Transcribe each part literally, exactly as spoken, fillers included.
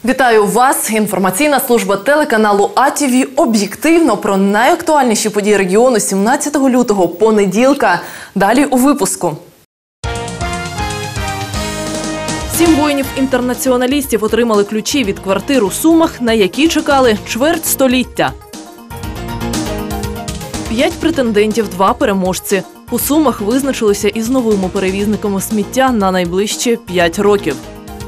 Вітаю вас! Інформаційна служба телеканалу А Т В об'єктивно про найактуальніші події регіону сімнадцятого лютого, понеділка. Далі у випуску. Сім воїнів-інтернаціоналістів отримали ключі від квартир у Сумах, на які чекали чверть століття. П'ять претендентів, два переможці. У Сумах визначилися із новими перевізниками сміття на найближчі п'ять років.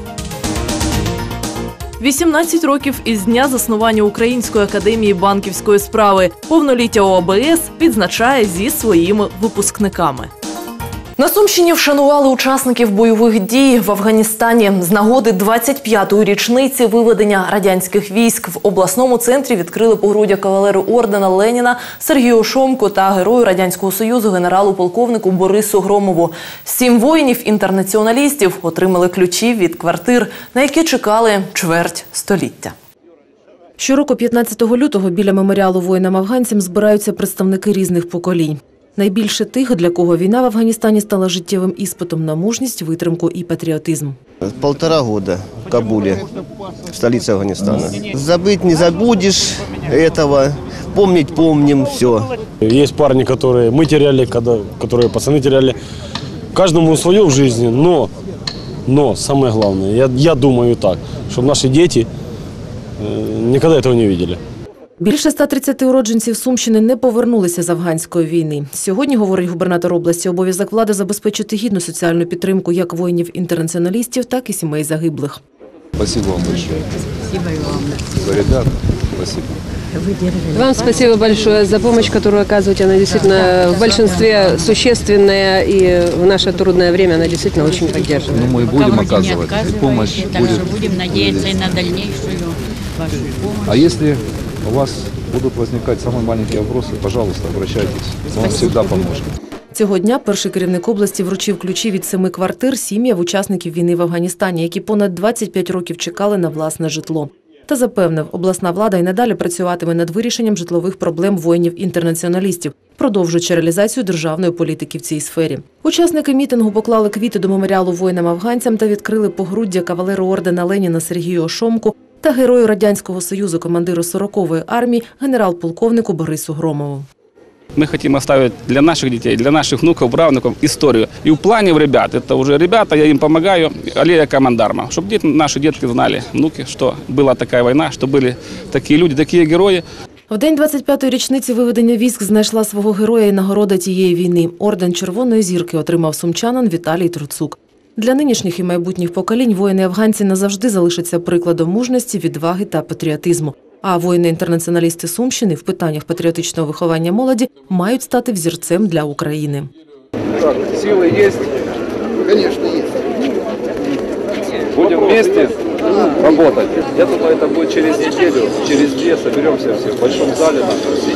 вісімнадцять років із дня заснування Української академії банківської справи. Повноліття О А Б С відзначає зі своїми випускниками. На Сумщині вшанували учасників бойових дій в Афганістані. З нагоди двадцять п'ятої річниці виведення радянських військ в обласному центрі відкрили погруддя кавалеру ордена Леніна Сергію Шомку та герою Радянського Союзу генералу-полковнику Борису Громову. Сім воїнів-інтернаціоналістів отримали ключі від квартир, на які чекали чверть століття. Щороку п'ятнадцятого лютого біля меморіалу воїнам-афганцям збираються представники різних поколінь. Найбільше тих, для кого війна в Афганістані стала життєвим іспитом на мужність, витримку і патріотизм. Полтора года в Кабуле, в столице Афганистана. Забыть не забудешь этого, помнить помним, все. Есть парни, которые мы теряли, когда, которые пацаны теряли. Каждому свое в жизни, но, но самое главное, я, я думаю так, чтобы наши дети э, никогда этого не видели. Більше ста тридцяти уродженців Сумщини не повернулися з афганської війни. Сьогодні, говорить губернатор області, обов'язок влади забезпечити гідну соціальну підтримку як воїнів-інтернаціоналістів, так і сімей загиблих. Спасибо вам большое. Спасибо и вам. За ребят, спасибо. Вам спасибо большое за помощь, которую оказываете. Она действительно в большинстве существенная, и в наше трудное время она действительно очень поддерживает. Ну, мы будем оказывать, и помощь будет. Будем надеяться и на дальнейшую вашу помощь. А если у вас будут возникать самые маленькие вопросы, пожалуйста, обращайтесь. Мы вам всегда поможем. Цього дня перший керівник області вручив ключі від семи квартир сім'ям учасників війни в Афганістані, які понад двадцять п'ять років чекали на власне житло. Та запевнив, обласна влада й надалі працюватиме над вирішенням житлових проблем воїнів-інтернаціоналістів, продовжуючи реалізацію державної політики в цій сфері. Учасники мітингу поклали квіти до меморіалу воїнам-афганцям та відкрили погруддя кавалеру ордена Леніна Сергію Шомку та герою Радянського Союзу, командиру сорокової армії, генерал-полковнику Борису Громову. Мы хотим оставить для наших детей, для наших внуков, правнуков историю. И в плане в ребят, это уже ребята, я им помогаю, аллея командарма. Чтобы дети, наши детки знали, внуки, что была такая война, что были такие люди, такие герои. В день двадцять п'ятої річниці виведення військ знайшла свого героя і нагорода тієї війни. Орден Червоної зірки отримав сумчанин Віталій Труцук. Для нинішніх і майбутніх поколінь воїни-афганці назавжди залишаться прикладом мужності, відваги та патріотизму. А воїни-інтернаціоналісти Сумщини в питаннях патріотичного виховання молоді мають стати взірцем для України. Так, силы есть? Конечно, есть. Будем вместе работать. Я думаю, это будет через неделю, через две соберемся все в большом зале нашего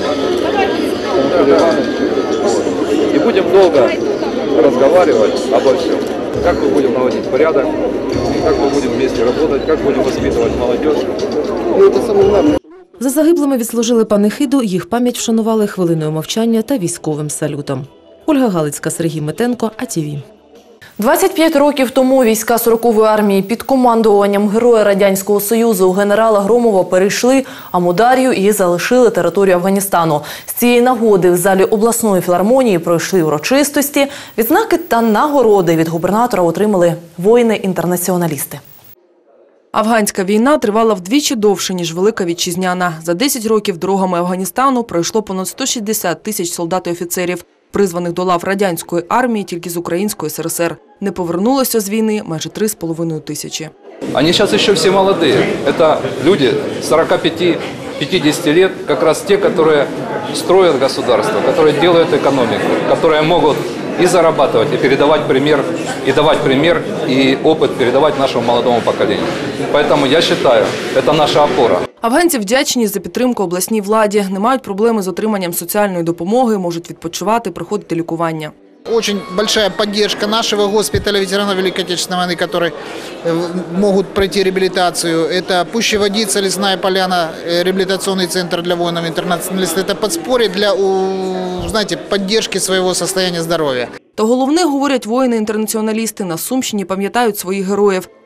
и будем долго разговаривать обо всем. Как мы будем наводить порядок, как мы будем вместе работать, как будем воспитывать молодежь. Ну, это самое главное. За загиблими відслужили панихиду, їх пам'ять вшанували хвилиною мовчання та військовим салютом. Ольга Галицька, Сергій Метенко, А Т В. двадцять п'ять років тому війська сорокової армії під командуванням героя Радянського Союзу генерала Громова перейшли Амудар'ю і залишили територію Афганістану. З цієї нагоди в залі обласної філармонії пройшли урочистості. Відзнаки та нагороди від губернатора отримали воїни-інтернаціоналісти. Афганська війна тривала вдвічі довше, ніж Велика Вітчизняна. За десять років дорогами Афганістану пройшло понад сто шістдесят тисяч солдат і офіцерів, призваних до лав радянської армії тільки з Української С Р С Р. Не повернулося з війни майже три з половиною тисячі. Они сейчас еще все молодые. Это люди сорока пяти — пятидесяти лет, как раз те, которые строят государство, которые делают экономику, которые могут и зарабатывать, и передавать пример, и давать пример, и опыт передавать нашему молодому поколению. Поэтому я считаю, это наша опора. Афганці вдячні за підтримку обласній владі, не мають проблеми з отриманням соціальної допомоги, можуть відпочивати, проходити лікування. Очень большая поддержка нашего госпиталя ветеранов Великой Отечественной войны, которые могут пройти реабилитацию. Это Пущеводица, Лесная Поляна, реабилитационный центр для воинов-интернационалистов. Это подспорье для, знаете, поддержки своего состояния здоровья. Та головне, говорять воїни-інтернаціоналісти, на Сумщині пам'ятають своїх героїв.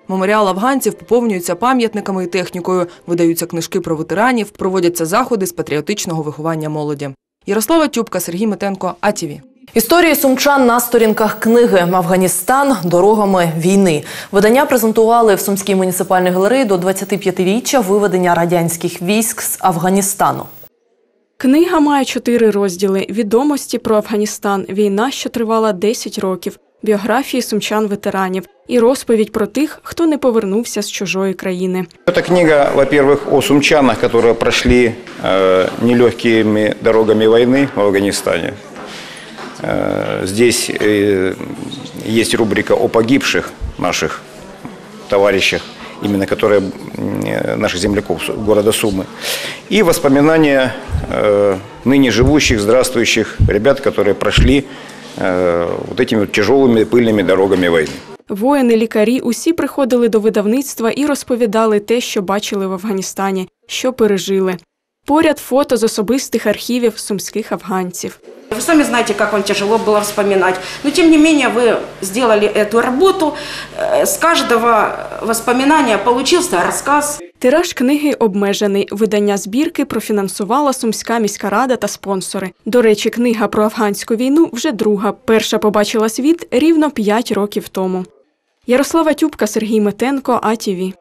Меморіал афганців поповнюється пам'ятниками і технікою, видаються книжки про ветеранів, проводяться заходи з патріотичного виховання молоді. Ярослава Тюбка, Сергій Метенко, А Ті Ві. Історії сумчан на сторінках книги «Афганістан. Дорогами війни». Видання презентували в Сумській муніципальній галереї до двадцятип'ятиріччя виведення радянських військ з Афганістану. Книга має чотири розділи: відомості про Афганістан, війна, що тривала десять років, біографії сумчан-ветеранів і розповідь про тих, хто не повернувся з чужої країни. Эта книга, во-первых, о сумчанах, которые прошли э, нелегкими дорогами войны в Афганистане. Э, здесь э, есть рубрика о погибших наших товарищах, именно которые э, наших земляков города Сумы. И воспоминания э, ныне живущих, здравствующих ребят, которые прошли э, вот этими вот тяжелыми пыльными дорогами войны. Воїни, лікарі – усі приходили до видавництва і розповідали те, що бачили в Афганістані, що пережили. Поряд фото з особистих архівів сумських афганців. Вы сами знаете, как вам тяжело было вспоминать. Но, тем не менее, вы сделали эту работу. С каждого воспоминания получился рассказ. Тираж книги обмежений. Видання збірки профінансувала Сумська міська рада та спонсори. До речі, книга про афганську війну вже друга. Перша побачила світ рівно п'ять років тому. Ярослава Тюбка, Сергій Метенко, А Ті Ві.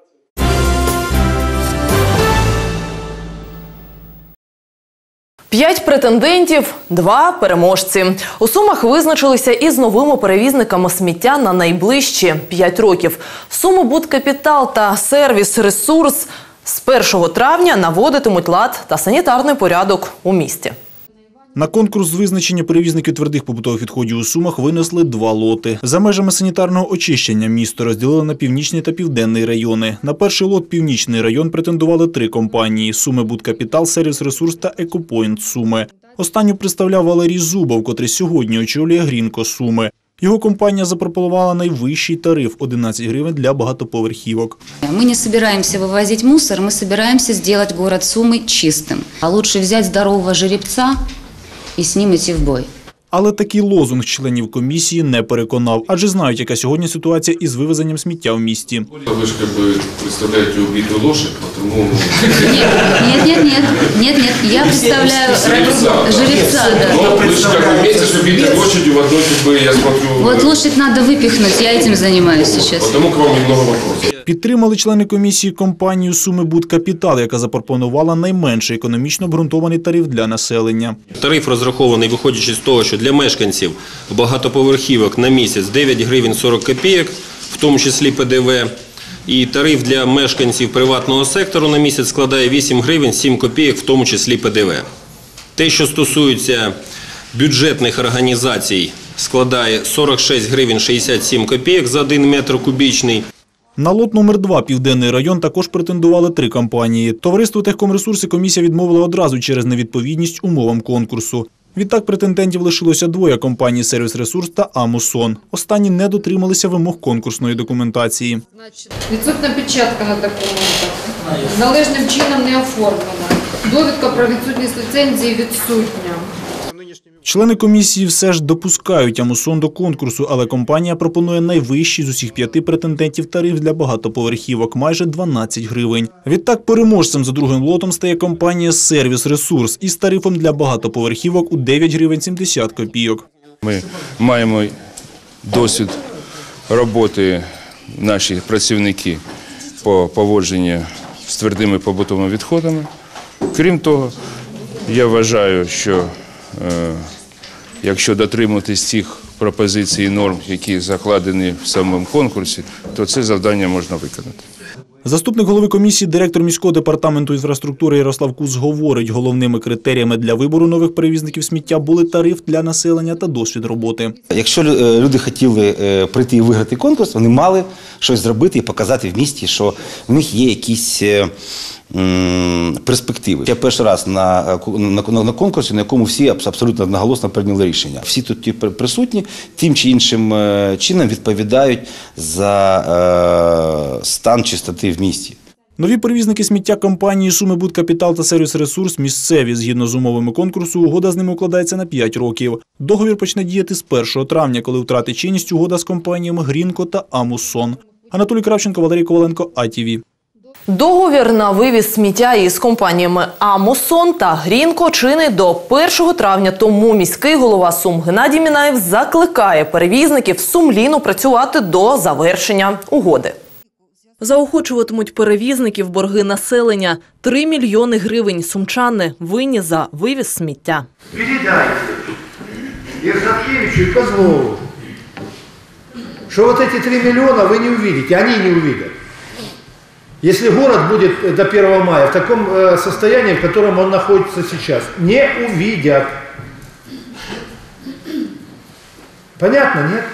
П'ять претендентів, два переможці. У Сумах визначилися із новими перевізниками сміття на найближчі п'ять років. Сумибудкапітал та сервіс «Ресурс» з першого травня наводитимуть лад та санітарний порядок у місті. На конкурс з визначення перевізників твердих побутових відходів у Сумах винесли два лоти. За межами санітарного очищення місто розділили на північний та південний райони. На перший лот північний район претендували три компанії – «Сумибудкапітал», «Сервіс Ресурс» та «Екопойнт Суми». Останню представляв Валерій Зубов, котрий сьогодні очолює «Грінко Суми». Його компанія запропонувала найвищий тариф – одинадцять гривень для багатоповерхівок. Ми не збираємося вивозити мусор, ми збираємося зробити город Суми чистим. А краще взяти здорового жеребця і з ним йти в бой. Але такий лозунг членів комісії не переконав, адже знають, яка сьогодні ситуація із вивезенням сміття в місті. Ви ж якби представляєте убиту лошадь, тому... Ні, ні, ні, ні, ні, я представляю жеребца. Ну, ви ж як вместе з убитой лошадью в одной, якби, я смотрю... Вот лошадь надо выпихнуть, я этим занимаюсь сейчас. Тому к вам немного вопросов. Підтримали члени комісії компанію «Сумибудкапітал», яка запропонувала найменший економічно обґрунтований тариф для населення. Тариф розрахований, виходячи з того, що для мешканців багатоповерхівок на місяць дев'ять гривень сорок копійок, в тому числі Пе Де Ве. І тариф для мешканців приватного сектору на місяць складає вісім гривень сім копійок, в тому числі Пе Де Ве. Те, що стосується бюджетних організацій, складає сорок шість гривень шістдесят сім копійок за один метр кубічний. На лот номер два «Південний район» також претендували три компанії. Товариство «Техкомресурси» комісія відмовила одразу через невідповідність умовам конкурсу. Відтак претендентів лишилося двоє компаній «Сервіс Ресурс» та «Амусон». Останні не дотрималися вимог конкурсної документації. Відсутня печатка на документах, належним чином не оформлена, довідка про відсутність ліцензії відсутня. Члени комісії все ж допускають «Амусон» до конкурсу, але компанія пропонує найвищий з усіх п'яти претендентів тариф для багатоповерхівок – майже дванадцять гривень. Відтак переможцем за другим лотом стає компанія «Сервіс Ресурс» із тарифом для багатоповерхівок у дев'ять гривень сімдесят копійок. Ми маємо досвід роботи, наші працівники по поводженню з твердими побутовими відходами. Крім того, я вважаю, що якщо дотримуватись цих пропозицій і норм, які закладені в самому конкурсі, то це завдання можна виконати. Заступник голови комісії, директор міського департаменту інфраструктури Ярослав Куц говорить, головними критеріями для вибору нових перевізників сміття були тариф для населення та досвід роботи. Якщо люди хотіли прийти і виграти конкурс, вони мали щось зробити і показати в місті, що в них є якісь перспективи. Я перший раз на, на, на конкурсі, на якому всі абсолютно одноголосно прийняли рішення. Всі тут присутні тим чи іншим чином відповідають за е, стан чистоти в місті. Нові перевізники сміття компанії «Сумибудкапітал» та «Сервіс Ресурс» місцеві. Згідно з умовами конкурсу, угода з ними укладається на п'ять років. Договір почне діяти з першого травня, коли втратить чинність угода з компаніями «Грінко» та «Амусон». Анатолій Кравченко, Валерій Коваленко, А Т В. Договір на вивіз сміття із компаніями «Амосон» та «Грінко» чинить до першого травня, тому міський голова Сум Геннадій Мінаєв закликає перевізників сумлінно працювати до завершення угоди. Заохочуватимуть перевізників борги населення. Три мільйони гривень сумчани винні за вивіз сміття. Передайте Ерзакевичу и Козлову, что вот эти три миллиона вы не увидите, они не увидят. Если город будет до первого мая в таком состоянии, в котором он находится сейчас, не увидят. Понятно, нет?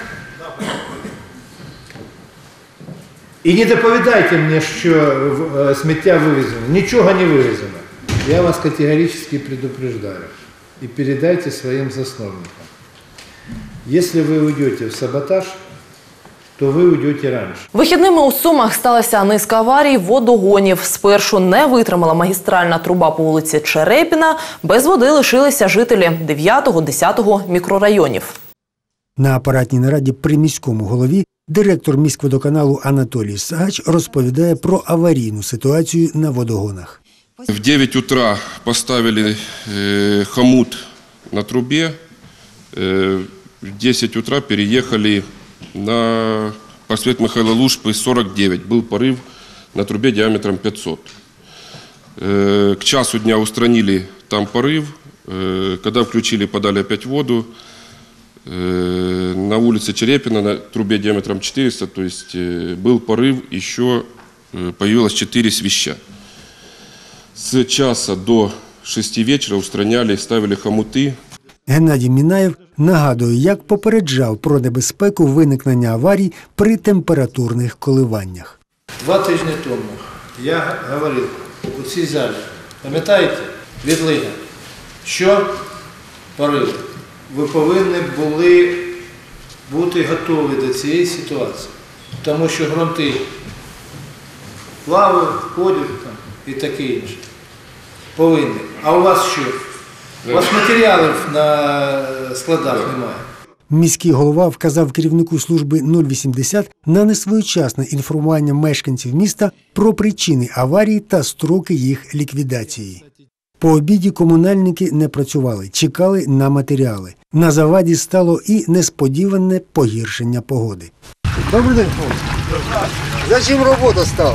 І не доповідайте мені, що сміття вивезено. Нічого не вивезено. Я вас категорично предупреждаю. І передайте своїм засновникам. Якщо ви уйдете в саботаж, то ви уйдете раніше. Вихідними у Сумах сталася низка аварій водогонів. Спершу не витримала магістральна труба по вулиці Черепіна. Без води лишилися жителі дев'ятого-десятого мікрорайонів. На апаратній нараді при міському голові директор міськводоканалу Анатолій Сагач розповідає про аварійну ситуацію на водогонах. В девять утра поставили э, хомут на трубе, э, в десять утра переехали на проспект Михаила Лушпы сорок девять. Был порыв на трубе диаметром пятьсот. Э, к часу дня устранили там порыв, э, когда включили, подали опять воду. На улице Черепина на трубе диаметром четыреста, то есть был порыв, еще появилось четыре свища. С часа до шести вечера устраняли, ставили хомути. Геннадій Мінаєв нагадує, як попереджав про небезпеку виникнення аварій при температурних коливаннях. Два тижні тому я говорив у цій залі, пам'ятаєте, відлига, що порив. Ви повинні були бути готові до цієї ситуації, тому що ґрунти плавають, ходять там і таке інше. Повинні. А у вас що? У вас матеріалів на складах немає. Міський голова вказав керівнику служби нуль вісімдесят на несвоєчасне інформування мешканців міста про причини аварії та строки їх ліквідації. По обіді комунальники не працювали, чекали на матеріали. На заваді стало і несподіване погіршення погоди. Добрий день, хлопці. Зачем робота стала?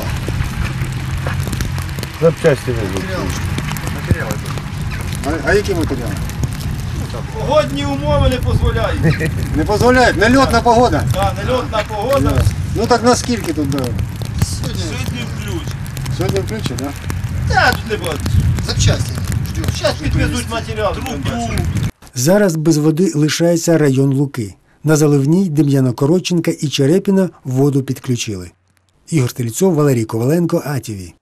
Запчасті везуть. Матеріали. А, а які матеріали? Погодні умови не дозволяють. Не дозволяють? Нельотна погода? Так, нельотна погода. Ну так наскільки тут було? Сьогодні включ. Сьогодні включ, так? Так, тут не буде. Запчасті. Зараз підвезуть матеріал. Зараз без води лишається район Луки. На Заливній, Дем'яно-Коротченка і Черепіна воду підключили. Ігор Стельцов, Валерій Коваленко, А Т В.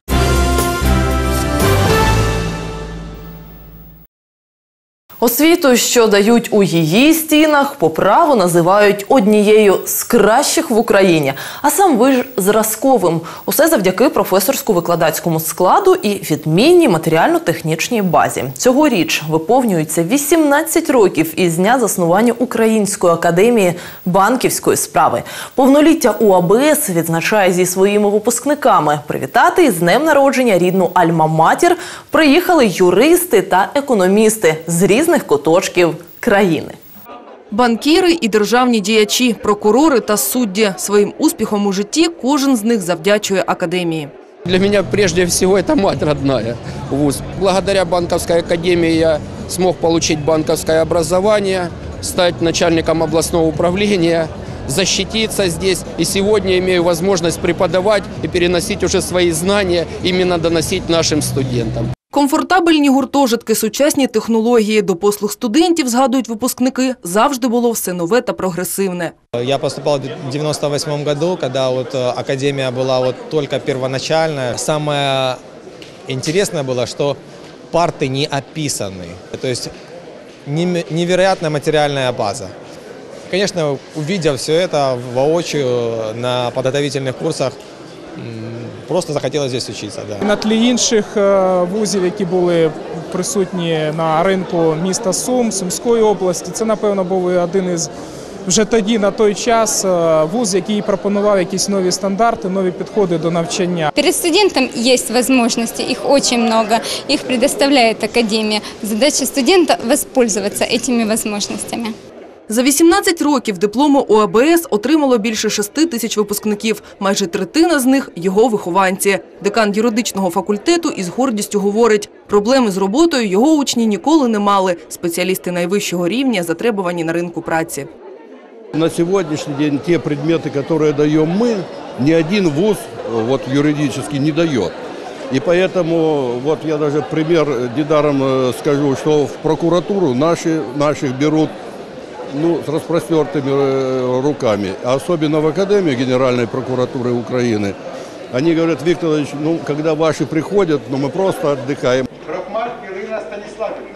Освіту, що дають у її стінах, по праву називають однією з кращих в Україні. А сам виш зразковим. Усе завдяки професорсько-викладацькому складу і відмінній матеріально-технічній базі. Цьогоріч виповнюється вісімнадцять років із дня заснування Української академії банківської справи. Повноліття У А Б С відзначає зі своїми випускниками. Привітати із днем народження рідну Альма-Матір приїхали юристи та економісти з різних куточків країни. Банкіри і державні діячі, прокурори та судді. Своїм успіхом у житті кожен з них завдячує академії. Для меня прежде всего это мать родная, вуз. Благодаря банковской академии я смог получить банковское образование, стать начальником областного управления, защититься здесь. И сегодня имею возможность преподавать и переносить уже свои знания, именно доносить нашим студентам. Комфортабельні гуртожитки, сучасні технології. До послуг студентів, згадують випускники, завжди було все нове та прогресивне. Я поступал в девяносто восьмом году, когда вот академия была вот только первоначальная. Самое интересное было, что парты не описаны. То есть невероятная материальная база. Конечно, увидев все это воочию на подготовительных курсах, просто захотілося здесь вчитися. Да. На тлі інших вузів, які були присутні на ринку міста Сум, Сумської області, це, напевно, був один із вже тоді, на той час, вуз, який пропонував якісь нові стандарти, нові підходи до навчання. Перед студентом есть возможности, их очень много, их предоставляет академия. Задача студента – воспользоваться этими возможностями. За вісімнадцять років диплому О А Б С отримало більше шести тисяч випускників. Майже третина з них – його вихованці. Декан юридичного факультету із гордістю говорить, проблеми з роботою його учні ніколи не мали. Спеціалісти найвищого рівня затребувані на ринку праці. На сегодняшний день те предметы, которые даем мы, ни один вуз вот, юридически не дает. И поэтому, вот я даже пример недаром скажу, что в прокуратуру наши, наших берут ну, с распростертыми руками. А особенно в Академию Генеральной прокуратуры Украины. Они говорят: Виктор Ильич, ну, когда ваши приходят, ну, мы просто отдыхаем. Крахмаль Ірина Станіславівна.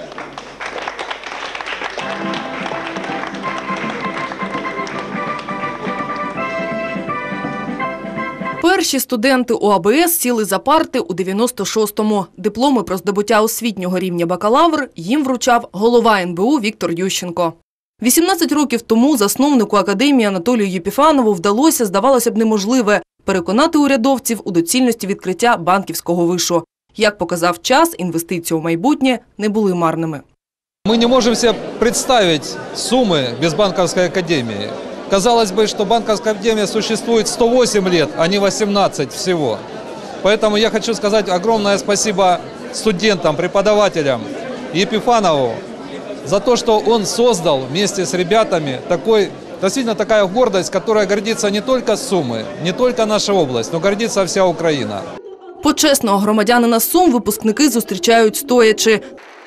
Перші студенти О А Б С сіли за парти у дев'яносто шостому. Дипломи про здобуття освітнього рівня бакалавр їм вручав голова Ен Бе У Віктор Ющенко. вісімнадцять років тому засновнику академії Анатолію Єпіфанову вдалося, здавалося б, неможливе – переконати урядовців у доцільності відкриття банківського вишу. Як показав час, інвестиції у майбутнє не були марними. Мы не можем себе представить Сумы без банковской академии. Казалось бы, что банковская академия существует сто восемь лет, а не восемнадцать всего. Поэтому я хочу сказать огромное спасибо студентам, преподавателям Епифанову за то, что он создал вместе с ребятами такой, действительно такая гордость, которая гордится не только Сумы, не только наша область, но гордится вся Украина. Почесного громадянина Сум випускники зустрічають стоячи.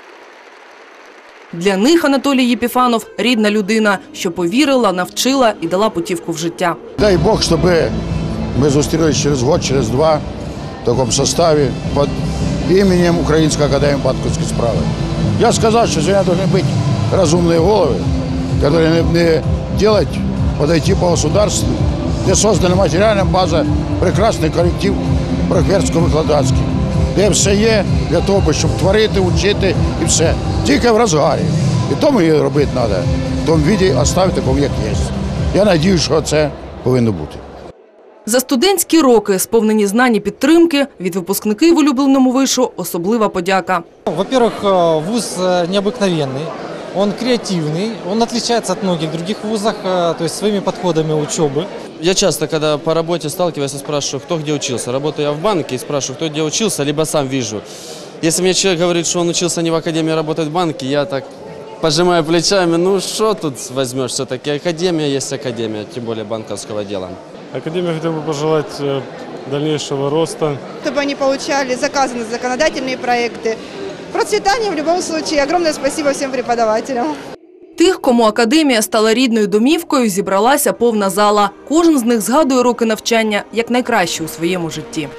Для них Анатолій Єпіфанов – рідна людина, що повірила, навчила і дала путівку в життя. Дай Бог, щоб ми зустрілися через год, через два в такому составі під іменем Української академії банківської справи. Я сказав, що сьогодні повинні бути розумні голови, які не роблять, подойти по государству, де створена матеріальна база, прекрасний колектив прохверсько-викладацький, де все є для того, щоб творити, вчити і все. Тільки в розгарі. І тому її робити треба, в тому віді залишити такому, як є. Я сподіваюся, що це повинно бути. За студентські роки, сповнені знань і підтримки, від випускників улюбленому вишу особлива подяка. Во-первых, вуз необыкновенный, он креативный, он отличается от многих других вузов, то есть своими подходами учебы. Я часто, когда по работе сталкиваюсь, спрашиваю, кто где учился. Работаю я в банке и спрашиваю, кто где учился, либо сам вижу. Если мне человек говорит, что он учился не в академии, а работает в банке, я так пожимаю плечами, ну что тут возьмешь, все-таки академия есть академия, тем более банковского дела. Академия хотел бы пожелать дальнейшего роста. Чтобы они получали заказанные законодательные проекты. Процветание в любом случае. Огромное спасибо всем преподавателям. Тих, кому академія стала рідною домівкою, зібралася повна зала. Кожен з них згадує роки навчання як найкраще у своєму житті.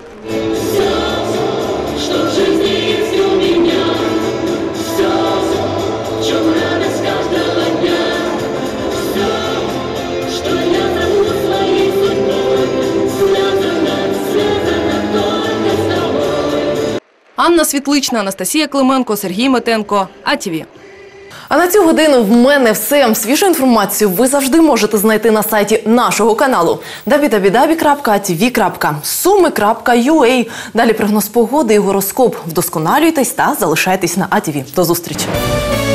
Анна Світлична, Анастасія Клименко, Сергій Метенко, А Ті Ві. А на цю годину в мене все. Свіжу інформацію ви завжди можете знайти на сайті нашого каналу дабл ю дабл ю дабл ю крапка а ті ві крапка суми крапка ю а. Далі прогноз погоди і гороскоп. Вдосконалюйтесь та залишайтесь на А Ті Ві. До зустрічі!